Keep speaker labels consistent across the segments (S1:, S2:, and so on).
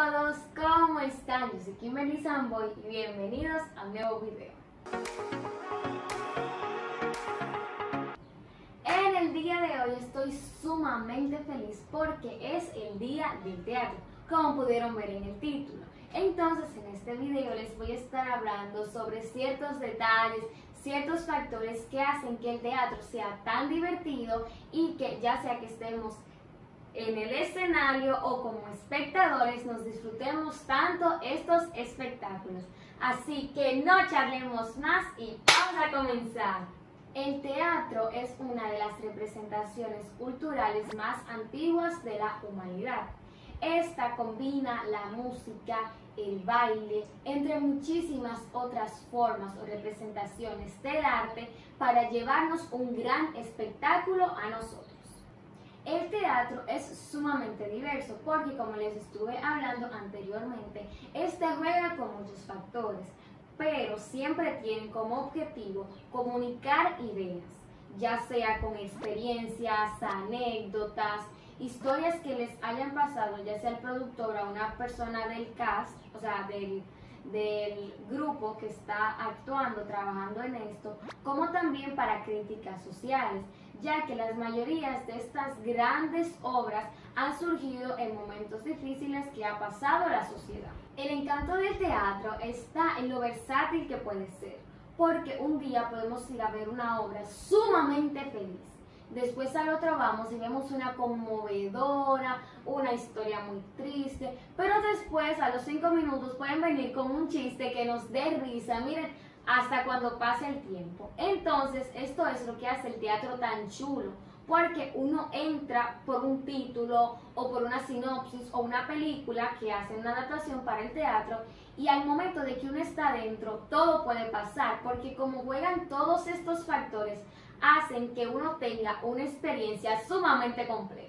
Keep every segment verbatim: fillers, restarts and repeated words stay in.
S1: todos, ¿cómo están? Yo soy Kimberly Samboy y bienvenidos a un nuevo video. En el día de hoy estoy sumamente feliz porque es el día del teatro, como pudieron ver en el título. Entonces en este video les voy a estar hablando sobre ciertos detalles, ciertos factores que hacen que el teatro sea tan divertido y que ya sea que estemos en el escenario o como espectadores nos disfrutemos tanto estos espectáculos. Así que no charlemos más y vamos a comenzar. El teatro es una de las representaciones culturales más antiguas de la humanidad. Esta combina la música, el baile, entre muchísimas otras formas o representaciones del arte para llevarnos un gran espectáculo a nosotros. El teatro es sumamente diverso porque, como les estuve hablando anteriormente, este juega con muchos factores, pero siempre tiene como objetivo comunicar ideas, ya sea con experiencias, anécdotas, historias que les hayan pasado, ya sea el productor o una persona del cast, o sea, del, del grupo que está actuando, trabajando en esto, como también para críticas sociales, ya que las mayorías de estas grandes obras han surgido en momentos difíciles que ha pasado la sociedad. El encanto del teatro está en lo versátil que puede ser, porque un día podemos ir a ver una obra sumamente feliz. Después al otro vamos y vemos una conmovedora, una historia muy triste, pero después a los cinco minutos pueden venir con un chiste que nos dé risa, miren, hasta cuando pase el tiempo. Entonces esto es lo que hace el teatro tan chulo, porque uno entra por un título o por una sinopsis o una película que hace una adaptación para el teatro y al momento de que uno está dentro todo puede pasar, porque como juegan todos estos factores hacen que uno tenga una experiencia sumamente completa.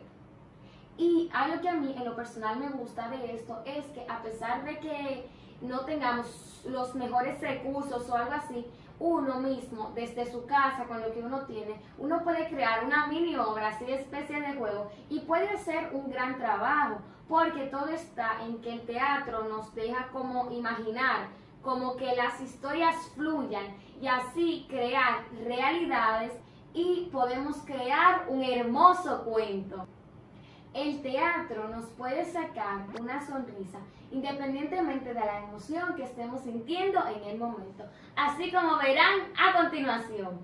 S1: Y algo que a mí en lo personal me gusta de esto es que a pesar de que no tengamos los mejores recursos o algo así, uno mismo desde su casa con lo que uno tiene, uno puede crear una mini obra así de especie de juego y puede hacer un gran trabajo, porque todo está en que el teatro nos deja como imaginar, como que las historias fluyan y así crear realidades y podemos crear un hermoso cuento. El teatro nos puede sacar una sonrisa independientemente de la emoción que estemos sintiendo en el momento, así como verán a continuación.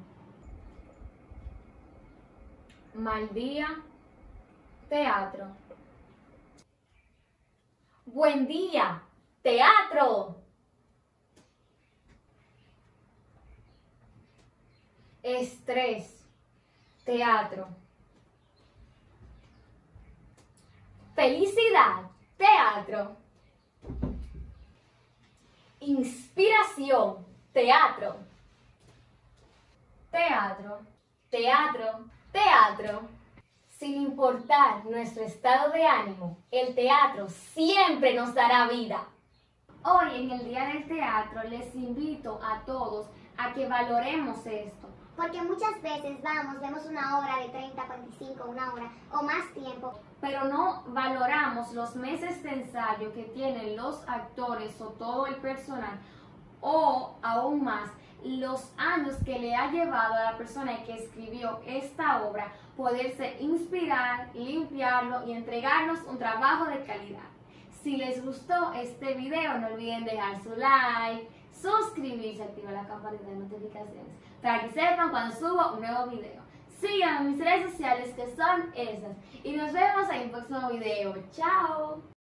S1: Mal día, teatro. Buen día, teatro. Estrés, teatro. Felicidad, teatro. Inspiración, teatro. Teatro, teatro, teatro. Sin importar nuestro estado de ánimo, el teatro siempre nos dará vida. Hoy en el Día del Teatro les invito a todos a que valoremos esto.
S2: Porque muchas veces vamos, vemos una obra de treinta, cuarenta y cinco, una hora o más tiempo,
S1: pero no valoramos los meses de ensayo que tienen los actores o todo el personal, o aún más, los años que le ha llevado a la persona que escribió esta obra poderse inspirar, limpiarlo y entregarnos un trabajo de calidad. Si les gustó este video, no olviden dejar su like, suscribirse, activar la campanita de notificaciones para que sepan cuando subo un nuevo video. Síganme en mis redes sociales que son esas y nos vemos en el próximo video. ¡Chao!